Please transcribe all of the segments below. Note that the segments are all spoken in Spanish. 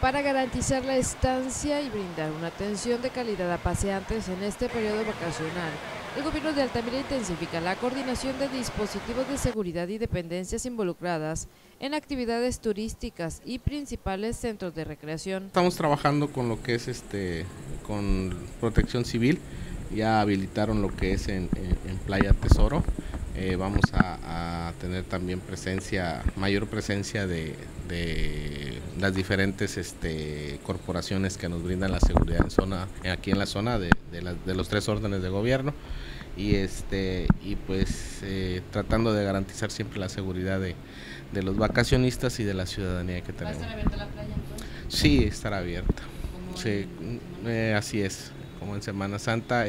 Para garantizar la estancia y brindar una atención de calidad a paseantes en este periodo vacacional, el gobierno de Altamira intensifica la coordinación de dispositivos de seguridad y dependencias involucradas en actividades turísticas y principales centros de recreación. Estamos trabajando con lo que es con Protección Civil, ya habilitaron lo que es en Playa Tesoro. Vamos a tener también mayor presencia de las diferentes corporaciones que nos brindan la seguridad aquí en la zona de los 3 órdenes de gobierno y tratando de garantizar siempre la seguridad de los vacacionistas y de la ciudadanía que tenemos. ¿Va a estar abierta la playa entonces? Sí, estará abierta. Sí, así es, como en Semana Santa,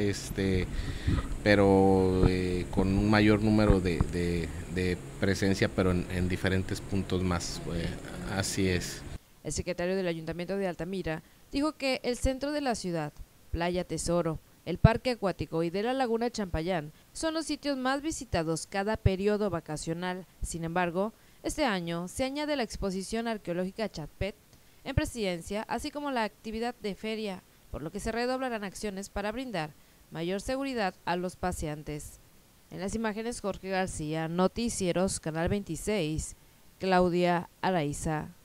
pero con un mayor número de presencia, pero en diferentes puntos más. Así es. El secretario del Ayuntamiento de Altamira dijo que el centro de la ciudad, Playa Tesoro, el Parque Acuático y de la Laguna Champayán son los sitios más visitados cada periodo vacacional. Sin embargo, este año se añade la exposición arqueológica Chatpet en Presidencia, así como la actividad de feria, por lo que se redoblarán acciones para brindar mayor seguridad a los paseantes. En las imágenes, Jorge García, Noticieros, Canal 26, Claudia Araiza.